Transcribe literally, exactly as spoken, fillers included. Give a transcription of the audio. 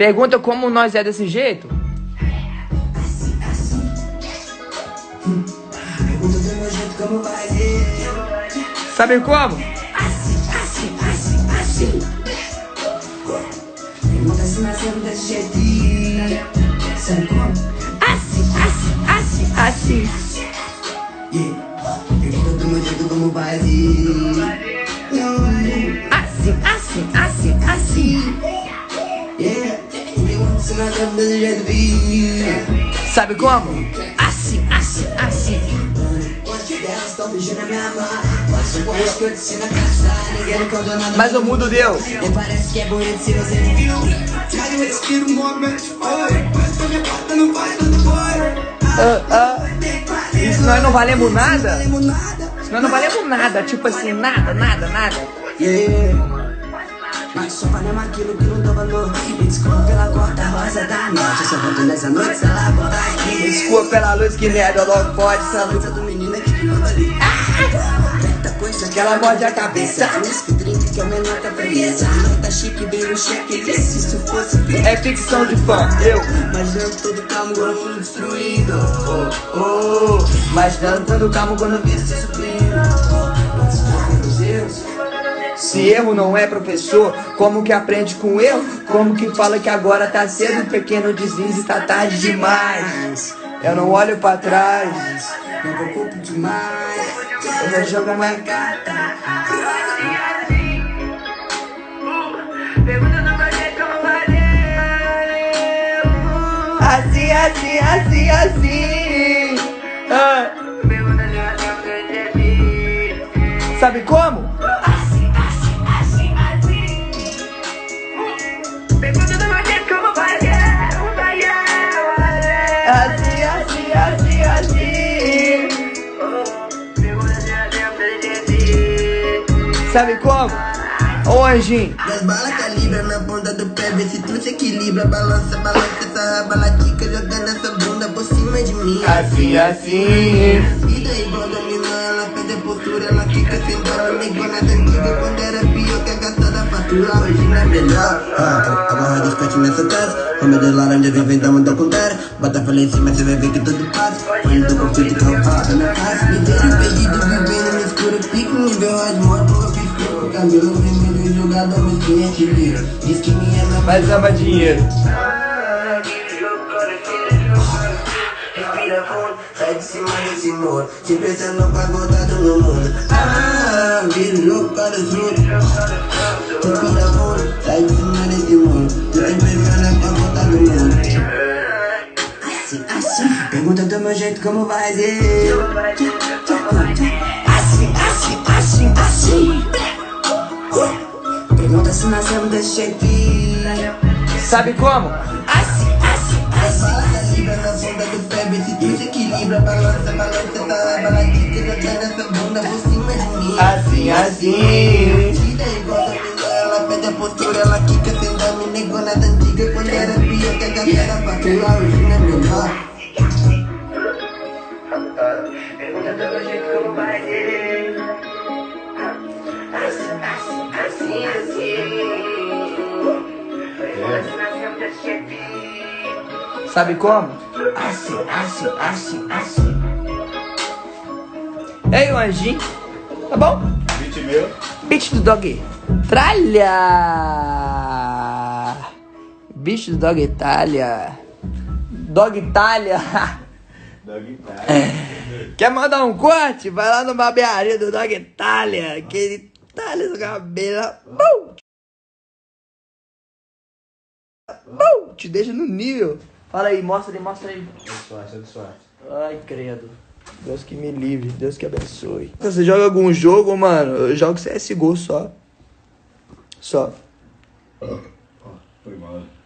Pergunta como nós é desse jeito. Assim, assim. Pergunta do meu jeito como fazer. Sabe como? Assim, assim, assim, assim. Pergunta se nascemos desse jeito. Sabe como? Assim, assim, assim, assim. Yeah. Pergunta do meu jeito como fazer. Assim, assim, assim, assim. Yeah. Pergunta se nascemos desse jeito. Sabe como? Assim, assim, assim. Elas estão beijando a minha mão. Acho que eu te ensino a caçar. Ninguém me contou nada. Mas o mundo deu. Nem parece que é bonito se você viu. Mas eu respiro um momento. Mas pra minha porta não vai quando for. Ah, ah. E se nós não valemos nada? Não valemos nada. Se nós não valemos nada. Tipo assim, nada, nada, nada. Yeah. Mas só valemos aquilo que não dá valor. Me desculpa pela corta rosa da noite. Eu só volto nessa noite se ela acordar aqui. Desculpa pela luz que merda logo pode. Essa luz do menino aqui que não ali. Tanta coisa Que ela morde a cabeça. Whisky drink que é o menor que a premissa. Tá chique, bem no cheque. Se isso fosse fim. É ficção de fã, eu. Mas eu todo calmo quando fui destruído. Oh, Oh, mas dando todo calmo quando vi se subindo. Os erros. se erro não é professor, como que aprende com erro? Como que fala que agora tá cedo, pequeno deslize, tá tarde demais. Eu não olho pra trás. Não preocupo demais. Eu vou jogar minha carta. Assim, assim, assim, assim. Ah. Sabe como? Assim, assim, assim, assim. Pergunta do meu jeito como vai ser. Vai Assim, assim, assim, assim. Sabe como? Ô, anjinho. Das balas calibra na ponta do pé, vê se tu se equilibra. Balança, balança essa raba latica, jogando essa bunda por cima de mim. Assim, assim. E daí, igual dominou, ela perde a postura, ela fica sentando, negona antiga. Quando era pior que a gata da fatura, hoje não é melhor. Ah, agora descante nessa taça. Como de laranja, vem vem da contrária. Bota pra lá em cima, você vai ver que tudo passa. Olha do conflito que eu faço, não faço. Me vejo perdido, vivendo no escuro. Pico no nível hard, moto, eu fiz cor. Cabelo vermelho, jogado, mas quem é te vira. Diz que me ama, Mas ama dinheiro. respira fundo, sai de cima desse muro. Se pensando pra botado no mundo. Ah, vira louco para os muros. Respira fundo, sai de cima desse muro. Tu tem pensando pra botar no mundo. Assim, assim, pergunta do meu jeito como vai ser. Assim, assim, assim, assim. Pergunta se nascemos desse jeito. Sabe como? Assim, assim, assim. Libra na bunda do pé, vê se tu se equilibra. Balança, balança essa raba latica, jogando essa bunda por cima de mim. Assim, assim. E daí, igual a menina, ela perde a postura, ela quica sentando, negona da antiga. Quando era pior que a gata da fatura, hoje não é melhor. Pergunta do meu jeito como vai ser. Assim, assim, assim, assim. Assim, nascemos desse jeito. Sabe como? Assim, assim, assim, assim. Ei, o anjinho. Tá bom? Beat meu. Beat do dog. Tralha. Bicho do dog Itália. Dog Itália. Dog tá. Quer mandar um corte? Vai lá no barbearia do Dog Itália. Aquele Itália do cabelo. Bum! Bum! Te deixa no nível. Fala aí, mostra aí, mostra aí. Sorte, é de sorte. Ai, credo. Deus que me livre, Deus que abençoe. Você joga algum jogo, mano? Eu jogo C S G O só. Só. Ó, foi mal.